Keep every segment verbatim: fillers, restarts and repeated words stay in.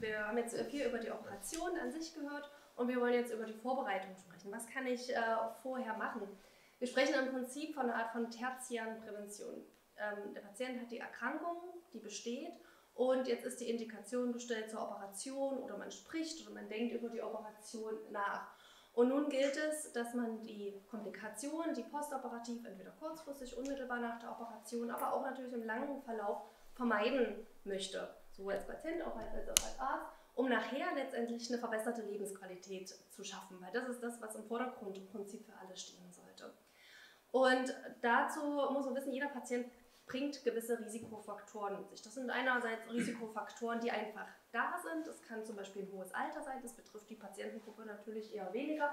Wir haben jetzt viel über die Operation an sich gehört und wir wollen jetzt über die Vorbereitung sprechen. Was kann ich äh, vorher machen? Wir sprechen im Prinzip von einer Art von tertiären Prävention. Ähm, der Patient hat die Erkrankung, die besteht, und jetzt ist die Indikation bestellt zur Operation oder man spricht oder man denkt über die Operation nach. Und nun gilt es, dass man die Komplikationen, die postoperativ, entweder kurzfristig, unmittelbar nach der Operation, aber auch natürlich im langen Verlauf vermeiden möchte, sowohl als Patient auch als, als, als Arzt, um nachher letztendlich eine verbesserte Lebensqualität zu schaffen, weil das ist das, was im Vordergrund im Prinzip für alle stehen sollte. Und dazu muss man wissen, jeder Patient bringt gewisse Risikofaktoren mit sich. Das sind einerseits Risikofaktoren, die einfach da sind. Das kann zum Beispiel ein hohes Alter sein, das betrifft die Patientengruppe natürlich eher weniger.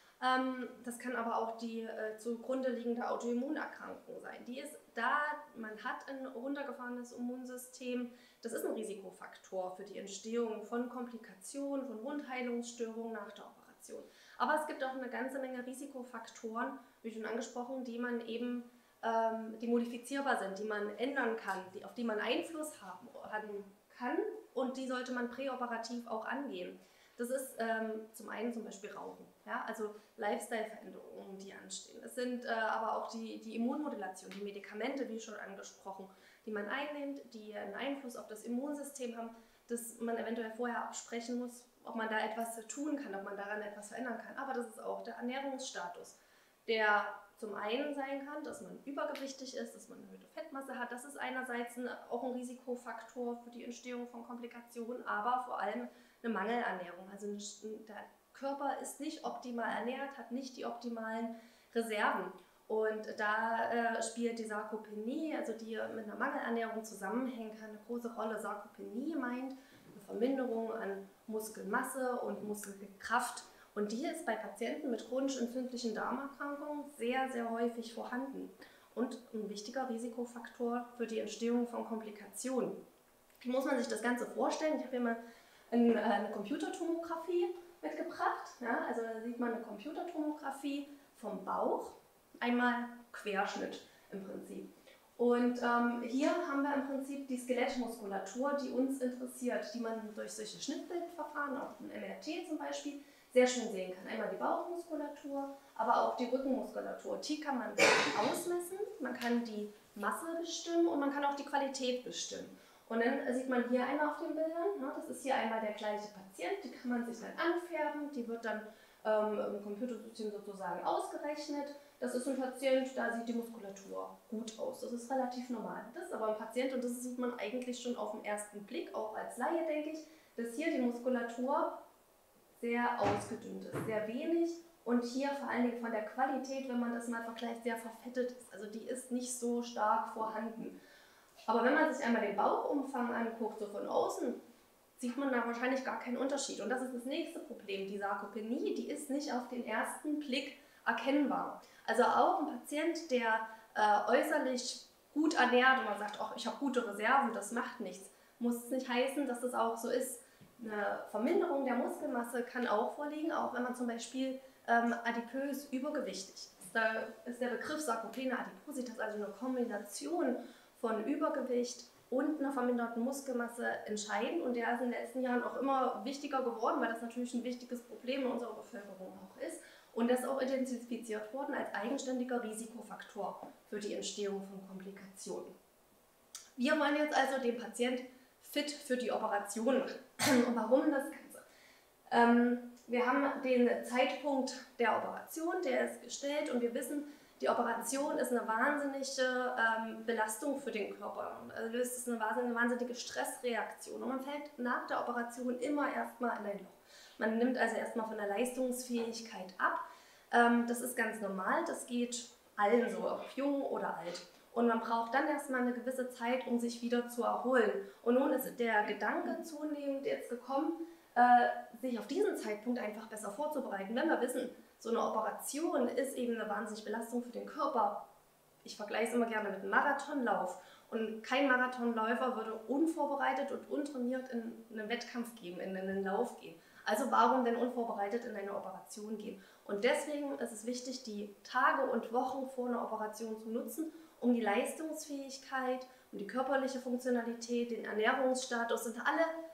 Das kann aber auch die äh, zugrunde liegende Autoimmunerkrankung sein. Die ist da, man hat ein runtergefahrenes Immunsystem. Das ist ein Risikofaktor für die Entstehung von Komplikationen, von Wundheilungsstörungen nach der Operation. Aber es gibt auch eine ganze Menge Risikofaktoren, wie schon angesprochen, die man eben ähm, die modifizierbar sind, die man ändern kann, die, auf die man Einfluss haben, haben kann, und die sollte man präoperativ auch angehen. Das ist ähm, zum einen zum Beispiel Rauchen, ja, also Lifestyle-Veränderungen, die anstehen. Es sind äh, aber auch die, die Immunmodulation, die Medikamente, wie schon angesprochen, die man einnimmt, die einen Einfluss auf das Immunsystem haben, dass man eventuell vorher absprechen muss, ob man da etwas tun kann, ob man daran etwas verändern kann. Aber das ist auch der Ernährungsstatus, der zum einen sein kann, dass man übergewichtig ist, dass man eine erhöhte Fettmasse hat. Das ist einerseits ein, auch ein Risikofaktor für die Entstehung von Komplikationen, aber vor allem eine Mangelernährung. Also der Körper ist nicht optimal ernährt, hat nicht die optimalen Reserven. Und da äh, spielt die Sarkopenie, also die mit einer Mangelernährung zusammenhängen kann, eine große Rolle. Sarkopenie meint eine Verminderung an Muskelmasse und Muskelkraft. Und die ist bei Patienten mit chronisch entzündlichen Darmerkrankungen sehr, sehr häufig vorhanden und ein wichtiger Risikofaktor für die Entstehung von Komplikationen. Wie muss man sich das Ganze vorstellen? Ich habe hier mal eine Computertomographie mitgebracht. Ja, also da sieht man eine Computertomographie vom Bauch, einmal Querschnitt im Prinzip. Und ähm, hier haben wir im Prinzip die Skelettmuskulatur, die uns interessiert, die man durch solche Schnittbildverfahren, auch ein M R T zum Beispiel, sehr schön sehen kann. Einmal die Bauchmuskulatur, aber auch die Rückenmuskulatur. Die kann man ausmessen, man kann die Masse bestimmen und man kann auch die Qualität bestimmen. Und dann sieht man hier einmal auf den Bildern, ne, das ist hier einmal der gleiche Patient, die kann man sich dann anfärben, die wird dann ähm, im Computersystem sozusagen ausgerechnet. Das ist ein Patient, da sieht die Muskulatur gut aus, das ist relativ normal. Das ist aber ein Patient, und das sieht man eigentlich schon auf den ersten Blick, auch als Laie denke ich, dass hier die Muskulatur sehr ausgedünnt ist, sehr wenig, und hier vor allen Dingen von der Qualität, wenn man das mal vergleicht, sehr verfettet ist. Also die ist nicht so stark vorhanden. Aber wenn man sich einmal den Bauchumfang anguckt, so von außen, sieht man da wahrscheinlich gar keinen Unterschied. Und das ist das nächste Problem. Die Sarkopenie, die ist nicht auf den ersten Blick erkennbar. Also auch ein Patient, der äh, äußerlich gut ernährt und man sagt, ach, ich habe gute Reserven, das macht nichts, muss es nicht heißen, dass das auch so ist. Eine Verminderung der Muskelmasse kann auch vorliegen, auch wenn man zum Beispiel ähm, adipös übergewichtig ist. Da ist der Begriff Sarkopenia adipositas, also eine Kombination von Übergewicht und einer verminderten Muskelmasse, entscheidend, und der ist in den letzten Jahren auch immer wichtiger geworden, weil das natürlich ein wichtiges Problem in unserer Bevölkerung auch ist, und das ist auch identifiziert worden als eigenständiger Risikofaktor für die Entstehung von Komplikationen. Wir wollen jetzt also den Patient fit für die Operation machen. Und warum das Ganze? Ähm, wir haben den Zeitpunkt der Operation, der ist gestellt, und wir wissen, die Operation ist eine wahnsinnige ähm, Belastung für den Körper. Also es ist eine wahnsinnige, wahnsinnige Stressreaktion, und man fällt nach der Operation immer erstmal in ein Loch. Man nimmt also erstmal von der Leistungsfähigkeit ab. Ähm, das ist ganz normal, das geht allen so, ob jung oder alt. Und man braucht dann erstmal eine gewisse Zeit, um sich wieder zu erholen. Und nun ist der Gedanke zunehmend jetzt gekommen, äh, sich auf diesen Zeitpunkt einfach besser vorzubereiten. Wenn wir wissen, so eine Operation ist eben eine wahnsinnige Belastung für den Körper. Ich vergleiche es immer gerne mit einem Marathonlauf. Und kein Marathonläufer würde unvorbereitet und untrainiert in einen Wettkampf gehen, in einen Lauf gehen. Also warum denn unvorbereitet in eine Operation gehen? Und deswegen ist es wichtig, die Tage und Wochen vor einer Operation zu nutzen, um die Leistungsfähigkeit, um die körperliche Funktionalität, den Ernährungsstatus und alle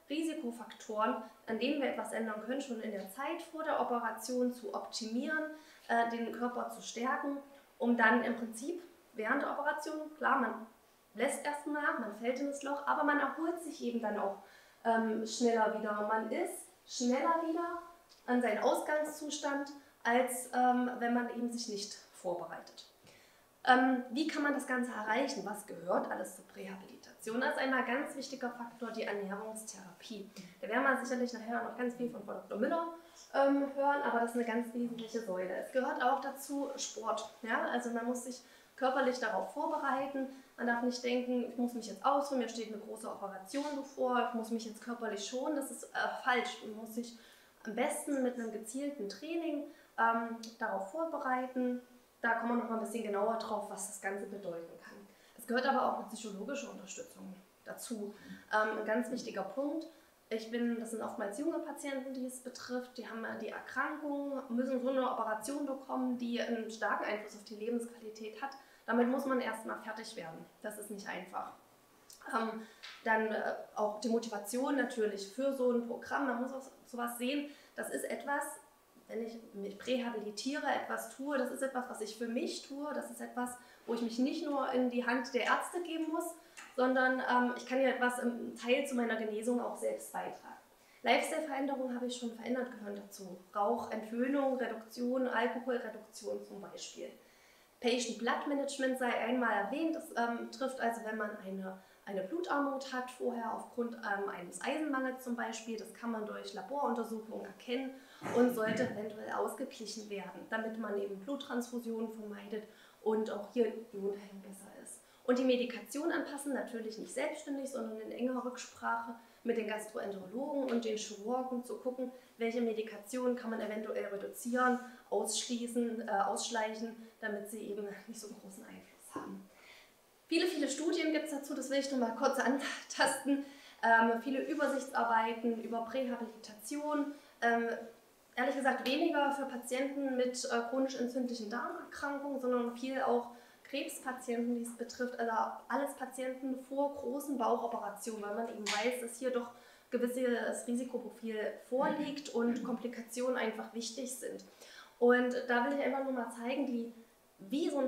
Risikofaktoren, an denen wir etwas ändern können, schon in der Zeit vor der Operation zu optimieren, äh, den Körper zu stärken, um dann im Prinzip während der Operation, klar, man lässt erst nach, man fällt in das Loch, aber man erholt sich eben dann auch ähm, schneller wieder. Man ist schneller wieder an seinen Ausgangszustand, als ähm, wenn man eben sich nicht vorbereitet. Ähm, wie kann man das Ganze erreichen? Was gehört alles zur Prähabilitation? Das ist einmal ein ganz wichtiger Faktor, die Ernährungstherapie. Da werden wir sicherlich nachher noch ganz viel von Frau Doktor Müller ähm, hören, aber das ist eine ganz wesentliche Säule. Es gehört auch dazu Sport. Ja? Also man muss sich körperlich darauf vorbereiten. Man darf nicht denken, ich muss mich jetzt ausruhen, mir steht eine große Operation bevor, ich muss mich jetzt körperlich schonen. Das ist äh, falsch. Man muss sich am besten mit einem gezielten Training ähm, darauf vorbereiten. Da kommen wir noch mal ein bisschen genauer drauf, was das Ganze bedeuten kann. Es gehört aber auch eine psychologische Unterstützung dazu. Ähm, ein ganz wichtiger Punkt. Ich bin, das sind oftmals junge Patienten, die es betrifft, die haben die Erkrankung, müssen so eine Operation bekommen, die einen starken Einfluss auf die Lebensqualität hat. Damit muss man erstmal fertig werden. Das ist nicht einfach. Ähm, dann äh, auch die Motivation natürlich für so ein Programm. Man muss auch sowas sehen, das ist etwas, wenn ich mich prähabilitiere, etwas tue, das ist etwas, was ich für mich tue, das ist etwas, wo ich mich nicht nur in die Hand der Ärzte geben muss, sondern ähm, ich kann ja etwas im Teil zu meiner Genesung auch selbst beitragen. Lifestyle-Veränderungen habe ich schon verändert, gehören dazu. Rauchentwöhnung, Reduktion, Alkoholreduktion zum Beispiel. Patient Blood Management sei einmal erwähnt, das ähm, trifft also, wenn man eine, eine Blutarmut hat, vorher aufgrund ähm, eines Eisenmangels zum Beispiel, das kann man durch Laboruntersuchungen erkennen und sollte eventuell ausgeglichen werden, damit man eben Bluttransfusionen vermeidet und auch hier die Wundheilung besser ist. Und die Medikation anpassen, natürlich nicht selbstständig, sondern in enger Rücksprache mit den Gastroenterologen und den Chirurgen zu gucken, welche Medikation kann man eventuell reduzieren, ausschließen, äh, ausschleichen, damit sie eben nicht so einen großen Einfluss haben. Viele, viele Studien gibt es dazu, das will ich noch mal kurz antasten. Ähm, viele Übersichtsarbeiten über Prähabilitation. Ähm, ehrlich gesagt weniger für Patienten mit äh, chronisch entzündlichen Darmerkrankungen, sondern viel auch Krebspatienten, die es betrifft, also alles Patienten vor großen Bauchoperationen, weil man eben weiß, dass hier doch gewisses Risikoprofil vorliegt und Komplikationen einfach wichtig sind. Und da will ich einfach nur mal zeigen, die, wie so ein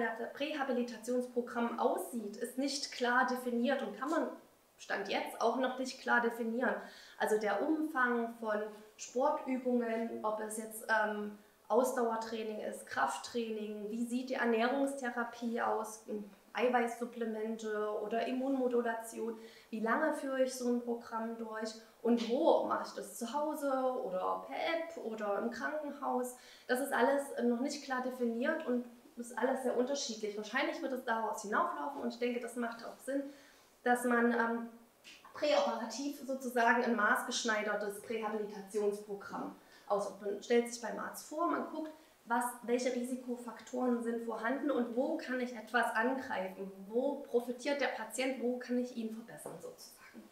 Prähabilitationsprogramm aussieht, ist nicht klar definiert und kann man Stand jetzt auch noch nicht klar definieren. Also der Umfang von Sportübungen, ob es jetzt ähm, Ausdauertraining ist, Krafttraining, wie sieht die Ernährungstherapie aus, Eiweißsupplemente oder Immunmodulation, wie lange führe ich so ein Programm durch und wo mache ich das, zu Hause oder per App oder im Krankenhaus. Das ist alles noch nicht klar definiert und ist alles sehr unterschiedlich. Wahrscheinlich wird es daraus hinauflaufen und ich denke, das macht auch Sinn, dass man ähm, präoperativ sozusagen ein maßgeschneidertes Prähabilitationsprogramm aus. Man stellt sich beim Arzt vor, man guckt, was, welche Risikofaktoren sind vorhanden und wo kann ich etwas angreifen, wo profitiert der Patient, wo kann ich ihn verbessern sozusagen.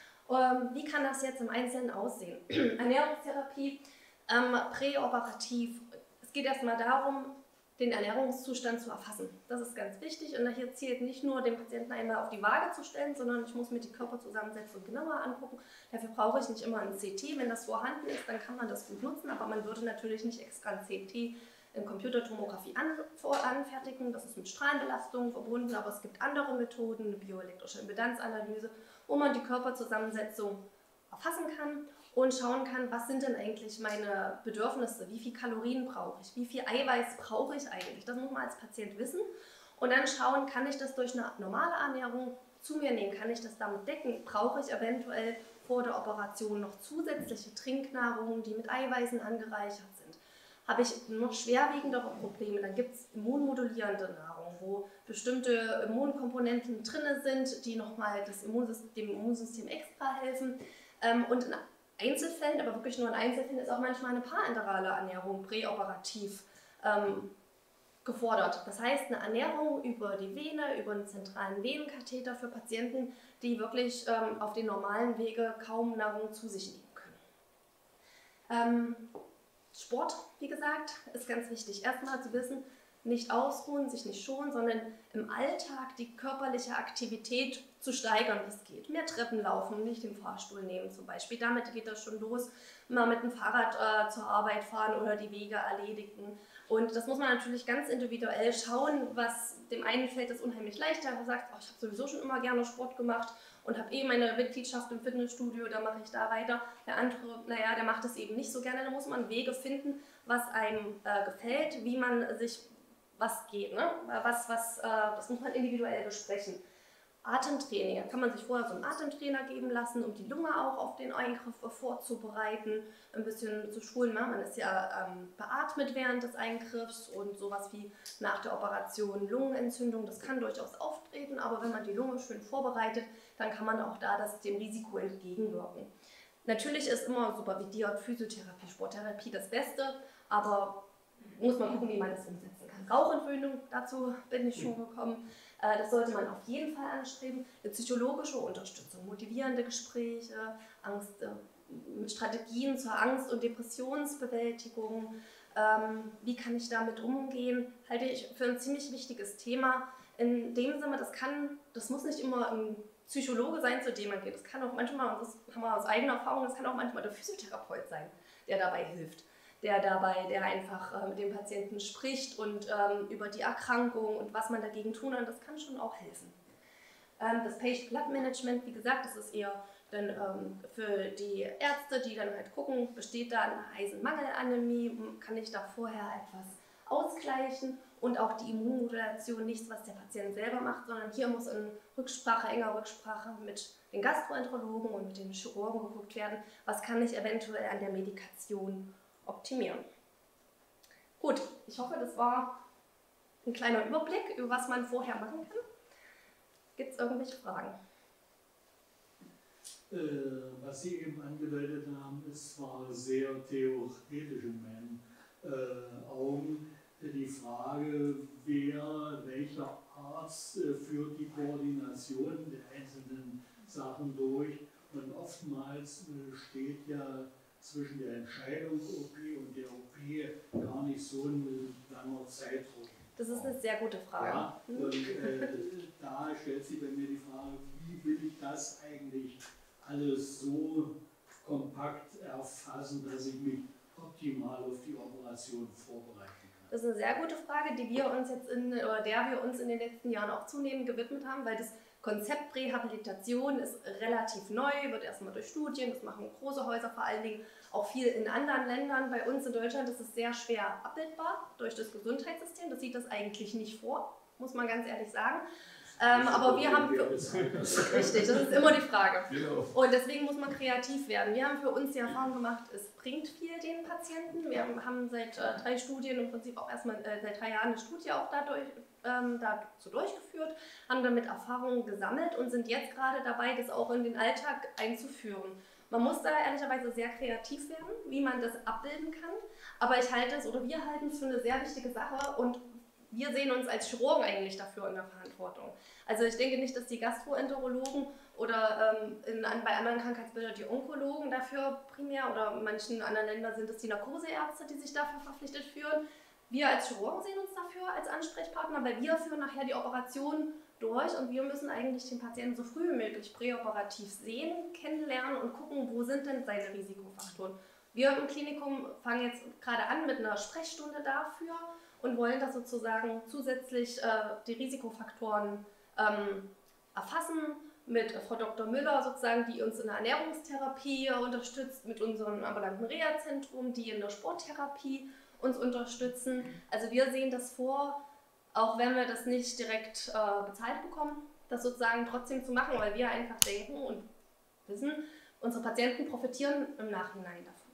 Ähm, wie kann das jetzt im Einzelnen aussehen? Ernährungstherapie, ähm, präoperativ. Es geht erstmal darum, den Ernährungszustand zu erfassen. Das ist ganz wichtig und hier zählt nicht nur, den Patienten einmal auf die Waage zu stellen, sondern ich muss mir die Körperzusammensetzung genauer angucken. Dafür brauche ich nicht immer ein C T. Wenn das vorhanden ist, dann kann man das gut nutzen, aber man würde natürlich nicht extra ein C T in Computertomographie an, vor, anfertigen. Das ist mit Strahlenbelastung verbunden, aber es gibt andere Methoden, eine bioelektrische Impedanzanalyse, wo man die Körperzusammensetzung erfassen kann und schauen kann, was sind denn eigentlich meine Bedürfnisse, wie viel Kalorien brauche ich, wie viel Eiweiß brauche ich eigentlich. Das muss man als Patient wissen und dann schauen, kann ich das durch eine normale Ernährung zu mir nehmen, kann ich das damit decken, brauche ich eventuell vor der Operation noch zusätzliche Trinknahrung, die mit Eiweißen angereichert sind. Habe ich noch schwerwiegendere Probleme, dann gibt es immunmodulierende Nahrung, wo bestimmte Immunkomponenten drin sind, die nochmal das Immunsystem, dem Immunsystem extra helfen. Und in Einzelfällen, aber wirklich nur in Einzelfällen, ist auch manchmal eine parenterale Ernährung präoperativ ähm, gefordert. Das heißt, eine Ernährung über die Vene, über einen zentralen Venenkatheter für Patienten, die wirklich ähm, auf den normalen Wege kaum Nahrung zu sich nehmen können. Ähm, Sport, wie gesagt, ist ganz wichtig. Erstmal zu wissen, nicht ausruhen, sich nicht schonen, sondern im Alltag die körperliche Aktivität zu steigern, wie es geht. Mehr Treppen laufen, nicht den Fahrstuhl nehmen zum Beispiel. Damit geht das schon los. Mal mit dem Fahrrad äh, zur Arbeit fahren oder die Wege erledigen. Und das muss man natürlich ganz individuell schauen, was dem einen fällt das unheimlich leicht, der sagt, oh, ich habe sowieso schon immer gerne Sport gemacht und habe eh meine Mitgliedschaft im Fitnessstudio, da mache ich da weiter. Der andere, naja, der macht das eben nicht so gerne. Da muss man Wege finden, was einem äh, gefällt, wie man sich, was geht, ne? was, was, äh, das muss man individuell besprechen. Atemtraining, da kann man sich vorher so einen Atemtrainer geben lassen, um die Lunge auch auf den Eingriff vorzubereiten, ein bisschen zu schulen. Man ist ja ähm, beatmet während des Eingriffs und sowas wie nach der Operation Lungenentzündung, das kann durchaus auftreten, aber wenn man die Lunge schön vorbereitet, dann kann man auch da das, dem Risiko entgegenwirken. Natürlich ist immer Supervision, Physiotherapie, Sporttherapie das Beste, aber muss man gucken, wie man das umsetzen kann. Rauchentwöhnung, dazu bin ich schon gekommen. Das sollte man auf jeden Fall anstreben. Eine psychologische Unterstützung, motivierende Gespräche, Angst, äh, Strategien zur Angst- und Depressionsbewältigung. Ähm, wie kann ich damit umgehen? Halte ich für ein ziemlich wichtiges Thema. In dem Sinne, das kann, das muss nicht immer ein Psychologe sein, zu dem man geht. Das kann auch manchmal, und das haben wir aus eigener Erfahrung, das kann auch manchmal der Physiotherapeut sein, der dabei hilft. Der dabei, der einfach äh, mit dem Patienten spricht und ähm, über die Erkrankung und was man dagegen tun kann, das kann schon auch helfen. Ähm, das Patient-Blood-Management, wie gesagt, das ist eher dann ähm, für die Ärzte, die dann halt gucken, besteht da eine Eisenmangelanämie, kann ich da vorher etwas ausgleichen und auch die Immunmodulation, nichts, was der Patient selber macht, sondern hier muss in Rücksprache, enger Rücksprache mit den Gastroenterologen und mit den Chirurgen geguckt werden, was kann ich eventuell an der Medikation optimieren. Gut, ich hoffe, das war ein kleiner Überblick, über was man vorher machen kann. Gibt es irgendwelche Fragen? Äh, was Sie eben angedeutet haben, ist zwar sehr theoretisch in meinen äh, Augen die Frage, wer, welcher Arzt äh, führt die Koordination der einzelnen Sachen durch, und oftmals äh, steht ja zwischen der Entscheidung O P und der O P gar nicht so ein langer Zeitraum. Das ist eine sehr gute Frage. Ja, und äh, da stellt sich bei mir die Frage, wie will ich das eigentlich alles so kompakt erfassen, dass ich mich optimal auf die Operation vorbereiten kann? Das ist eine sehr gute Frage, die wir uns jetzt in, oder der wir uns in den letzten Jahren auch zunehmend gewidmet haben, weil das Konzept Prähabilitation ist relativ neu, wird erstmal durch Studien, das machen große Häuser vor allen Dingen, auch viel in anderen Ländern. Bei uns in Deutschland ist es sehr schwer abbildbar durch das Gesundheitssystem, das sieht das eigentlich nicht vor, muss man ganz ehrlich sagen. Ähm, aber wir haben für uns, richtig, das ist immer die Frage. Genau. Und deswegen muss man kreativ werden. Wir haben für uns die Erfahrung gemacht, es bringt viel den Patienten. Wir haben seit äh, drei Studien, im Prinzip auch erstmal äh, seit drei Jahren eine Studie auch dadurch, ähm, dazu durchgeführt, haben damit Erfahrungen gesammelt und sind jetzt gerade dabei, das auch in den Alltag einzuführen. Man muss da ehrlicherweise sehr kreativ werden, wie man das abbilden kann. Aber ich halte es, oder wir halten es für eine sehr wichtige Sache, und wir sehen uns als Chirurgen eigentlich dafür in der Verantwortung. Also ich denke nicht, dass die Gastroenterologen oder ähm, in, bei anderen Krankheitsbildern die Onkologen dafür primär, oder in manchen anderen Ländern sind es die Narkoseärzte, die sich dafür verpflichtet fühlen. Wir als Chirurgen sehen uns dafür als Ansprechpartner, weil wir führen nachher die Operation durch und wir müssen eigentlich den Patienten so früh wie möglich präoperativ sehen, kennenlernen und gucken, wo sind denn seine Risikofaktoren. Wir im Klinikum fangen jetzt gerade an mit einer Sprechstunde dafür und wollen das sozusagen zusätzlich äh, die Risikofaktoren ähm, erfassen, mit Frau Doktor Müller sozusagen, die uns in der Ernährungstherapie unterstützt, mit unserem ambulanten Reha-Zentrum, die in der Sporttherapie uns unterstützen. Also wir sehen das vor, auch wenn wir das nicht direkt äh, bezahlt bekommen, das sozusagen trotzdem zu machen, weil wir einfach denken und wissen, unsere Patienten profitieren im Nachhinein davon.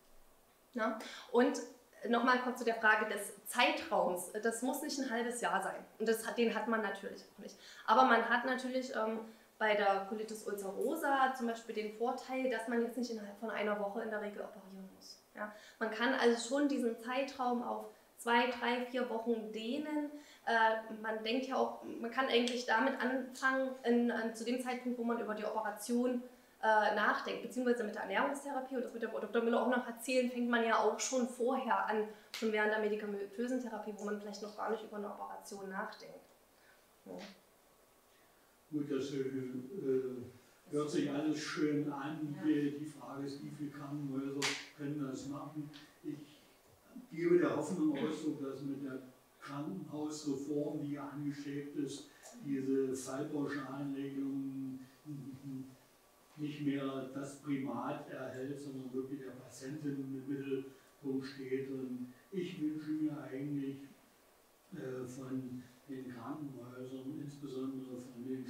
Ja? Und nochmal kurz zu der Frage des Zeitraums. Das muss nicht ein halbes Jahr sein. Und das, den hat man natürlich auch nicht. Aber man hat natürlich ähm, bei der Colitis ulcerosa zum Beispiel den Vorteil, dass man jetzt nicht innerhalb von einer Woche in der Regel operieren muss. Ja? Man kann also schon diesen Zeitraum auf zwei, drei, vier Wochen dehnen. Äh, man denkt ja auch, man kann eigentlich damit anfangen, in, in, zu dem Zeitpunkt, wo man über die Operation äh, nachdenkt, beziehungsweise mit der Ernährungstherapie, und das wird der Doktor Müller auch noch erzählen, fängt man ja auch schon vorher an, schon während der medikamentösen Therapie, wo man vielleicht noch gar nicht über eine Operation nachdenkt. Ja. Gut, das äh, hört sich alles schön an. Ja. Die Frage ist, wie viele Krankenhäuser können das machen? Ich gebe der Hoffnung Ausdruck, dass mit der Krankenhausreform, die ja angestrebt ist, diese Fallpauschalregelung nicht mehr das Primat erhält, sondern wirklich der Patientin im Mittelpunkt steht. Und ich wünsche mir eigentlich äh, von den Krankenhäusern, insbesondere von den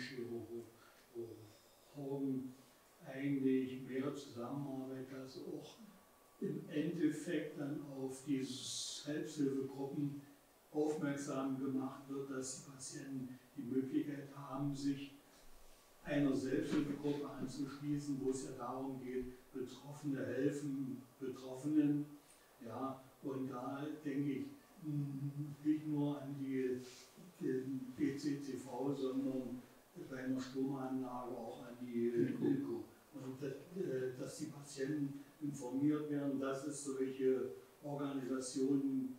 Chirurgen, eigentlich mehr Zusammenarbeit, dass auch im Endeffekt dann auf diese Selbsthilfegruppen aufmerksam gemacht wird, dass die Patienten die Möglichkeit haben, sich einer Selbsthilfegruppe anzuschließen, wo es ja darum geht, Betroffene helfen Betroffenen. Ja, und da denke ich nicht nur an die, den B C C V, sondern bei einer Stromanlage auch an die Wilco. Und dass, dass die Patienten informiert werden, dass es solche Organisationen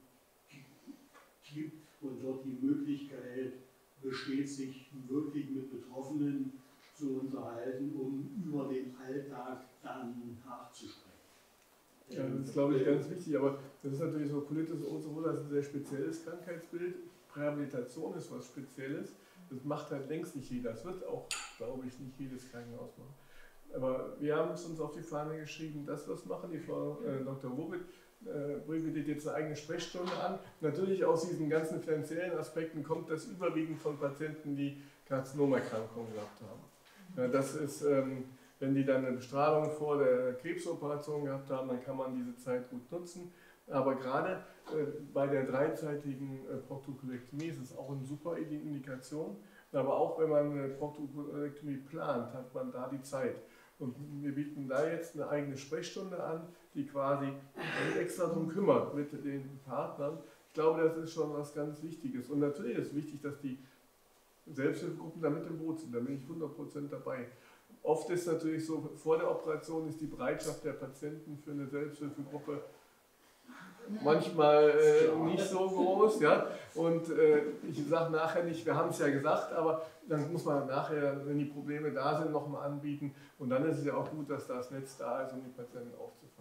gibt und dort die Möglichkeit besteht, sich wirklich mit Betroffenen zu unterhalten, um über den Alltag dann nachzusprechen. Ja, das ist, glaube ich, ganz wichtig, aber das ist natürlich so Colitis ulcerosa, das ist ein sehr spezielles Krankheitsbild. Prähabilitation ist was Spezielles. Das macht halt längst nicht jeder. Das wird auch, glaube ich, nicht jedes Krankenhaus machen. Aber wir haben es uns auf die Fahne geschrieben, dass wir es machen. Die Frau äh, Doktor Wobit äh, bietet jetzt eine eigene Sprechstunde an. Natürlich aus diesen ganzen finanziellen Aspekten kommt das überwiegend von Patienten, die Karzinomerkrankungen gehabt haben. Ja, das ist, ähm, wenn die dann eine Bestrahlung vor der Krebsoperation gehabt haben, dann kann man diese Zeit gut nutzen. Aber gerade äh, bei der dreizeitigen äh, Proktokolektomie ist es auch eine super Indikation. Aber auch wenn man eine Proktokolektomie plant, hat man da die Zeit. Und wir bieten da jetzt eine eigene Sprechstunde an, die quasi sich extra darum kümmert mit den Partnern. Ich glaube, das ist schon was ganz Wichtiges. Und natürlich ist es wichtig, dass die Selbsthilfegruppen da mit im Boot sind. Da bin ich hundert Prozent dabei. Oft ist natürlich so, vor der Operation ist die Bereitschaft der Patienten für eine Selbsthilfegruppe manchmal äh, nicht so groß, ja, und äh, ich sage nachher nicht, wir haben es ja gesagt, aber dann muss man nachher, wenn die Probleme da sind, nochmal anbieten und dann ist es ja auch gut, dass das Netz da ist, um die Patienten aufzufangen.